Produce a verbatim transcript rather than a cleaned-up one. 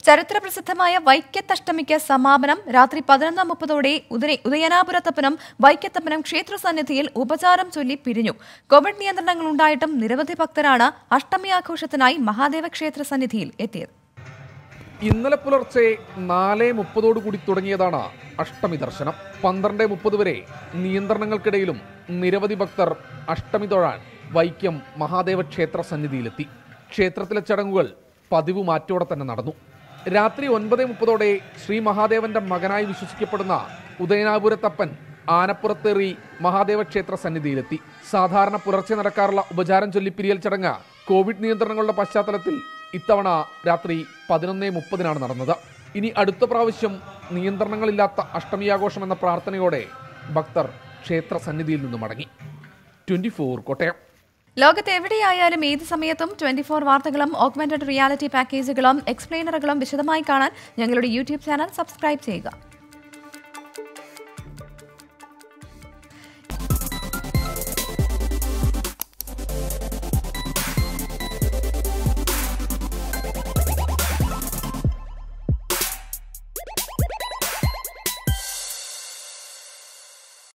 ചരിത്രപ്രസിദ്ധമായ വൈക്കത്തഷ്ടമിക്ക് സമാപനം രാത്രി പതിനൊന്ന് മുപ്പതോടെ ഉദയനാപുരത്തപ്പനും വൈക്കത്തപ്പനും ക്ഷേത്രസന്നിധിയിൽ ഉപചാരം ചൊല്ലി പിരിഞ്ഞു. കോവിഡ് നിയന്ത്രണങ്ങൾ ഉണ്ടായിട്ടും നിരവധി ഭക്തരാണ് അഷ്ടമി ആഘോഷത്തിനായി മഹാദേവ ക്ഷേത്ര സന്നിധിയിൽ എത്തിയത്. ഇന്നലെ പുലർച്ചെ നാല് മുപ്പതോടുകൂടി തുടങ്ങിയതാണ് അഷ്ടമി ദർശനം. പന്ത്രണ്ട് മുപ്പത് വരെ നിയന്ത്രണങ്ങൾക്കിടയിലും നിരവധി ഭക്തർ അഷ്ടമി തൊഴാൻ വൈക്കം മഹാദേവ ക്ഷേത്ര സന്നിധിയിലെത്തി. ക്ഷേത്രത്തിലെ ചടങ്ങുകൾ പതിവ് മാറ്റോടെ തന്നെ നടന്നു. രാത്രി ഒൻപത് മുപ്പതോടെ ശ്രീ മഹാദേവന്റെ മകനായി വിശ്വസിക്കപ്പെടുന്ന ഉദയനാപുരത്തപ്പൻ ആനപ്പുറത്തേറി മഹാദേവ ക്ഷേത്ര സന്നിധിയിലെത്തി. സാധാരണ പുലർച്ചെ നടക്കാറുള്ള ഉപചാരം ചൊല്ലിപ്പിരിയൽ ചടങ്ങ് കോവിഡ് നിയന്ത്രണങ്ങളുടെ പശ്ചാത്തലത്തിൽ ഇത്തവണ രാത്രി പതിനൊന്ന് മുപ്പതിനാണ് നടന്നത്. ഇനി അടുത്ത പ്രാവശ്യം നിയന്ത്രണങ്ങളില്ലാത്ത അഷ്ടമിയാഘോഷം എന്ന പ്രാർത്ഥനയോടെ ഭക്തർ ക്ഷേത്ര സന്നിധിയിൽ നിന്ന് മടങ്ങി. Twenty four Kottayam. ലോകത്ത് എവിടെയായാലും ഏത് സമയത്തും ട്വന്റി ഫോർ വാർത്തകളും ഓഗ്മെന്റഡ് റിയാലിറ്റി പാക്കേജുകളും എക്സ്പ്ലെയിനറുകളും വിശദമായി കാണാൻ ഞങ്ങളുടെ യൂട്യൂബ് ചാനൽ സബ്സ്ക്രൈബ് ചെയ്യുക.